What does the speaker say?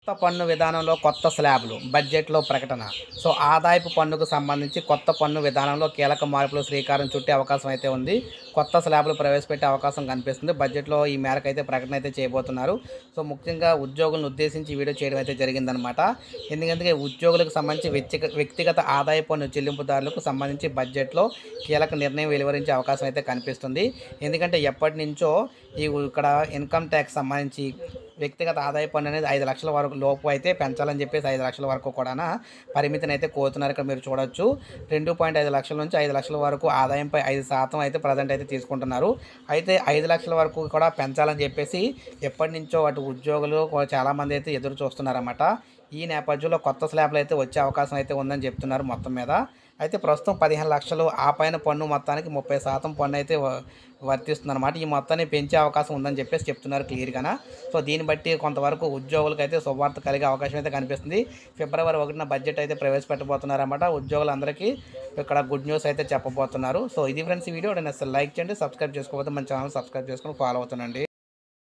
కొత్త పన్ను విధానంలో కొత్త స్లాబ్లు బడ్జెట్లో ప్రకటన. సో ఆదాయపు పన్నుకు సంబంధించి కొత్త పన్ను విధానంలో కీలక మార్పులు శ్రీకారం చుట్టే అవకాశం అయితే ఉంది. కొత్త స్లాబ్లు ప్రవేశపెట్టే అవకాశం కనిపిస్తుంది. బడ్జెట్లో ఈ మేరకు అయితే ప్రకటన అయితే చేయబోతున్నారు. సో ముఖ్యంగా ఉద్యోగులను ఉద్దేశించి ఈ వీడియో చేయడం అయితే జరిగిందనమాట. ఎందుకంటే ఉద్యోగులకు సంబంధించి వ్యక్తిగత ఆదాయ పన్ను చెల్లింపుదారులకు సంబంధించి బడ్జెట్లో కీలక నిర్ణయం వెలువరించే అవకాశం అయితే కనిపిస్తుంది. ఎందుకంటే ఎప్పటి నుంచో ఇక్కడ ఇన్కమ్ ట్యాక్స్ సంబంధించి వ్యక్తిగత ఆదాయ పన్ను అనేది 5 లక్షల వరకు లోపు అయితే పెంచాలని చెప్పేసి 5 లక్షల వరకు కూడా పరిమితిని అయితే కోరుతున్నారు. ఇక్కడ మీరు చూడొచ్చు 2.5 లక్షల నుంచి 5 లక్షల వరకు ఆదాయంపై 5% అయితే ప్రజెంట్ అయితే తీసుకుంటున్నారు. అయితే 5 లక్షల వరకు కూడా పెంచాలని చెప్పేసి ఎప్పటి నుంచో అటు ఉద్యోగులు చాలామంది అయితే ఎదురు చూస్తున్నారన్నమాట. ఈ నేపథ్యంలో కొత్త స్లాబ్లు అయితే వచ్చే అవకాశం అయితే ఉందని చెప్తున్నారు మొత్తం మీద. అయితే ప్రస్తుతం 15 లక్షలు ఆ పైన పన్ను మొత్తానికి 30% పన్ను అయితే వర్తిస్తుందన్నమాట. ఈ మొత్తాన్ని పెంచే అవకాశం ఉందని చెప్పేసి చెప్తున్నారు క్లియర్గాన. సో దీన్ని బట్టి కొంతవరకు ఉద్యోగులకు అయితే శుభవార్త కలిగే అవకాశం అయితే కనిపిస్తుంది. ఫిబ్రవరి 1న బడ్జెట్ అయితే ప్రవేశపెట్టబోతున్నారన్నమాట. ఉద్యోగులందరికీ ఇక్కడ గుడ్ న్యూస్ అయితే చెప్పబోతున్నారు. సో ఇది ఫ్రెండ్స్ ఈ వీడియో. నేను అసలు లైక్ చేయండి, సబ్స్క్రైబ్ చేసుకోకపోతే మన ఛానల్ సబ్స్క్రైబ్ చేసుకొని ఫాలో అవుతానండి.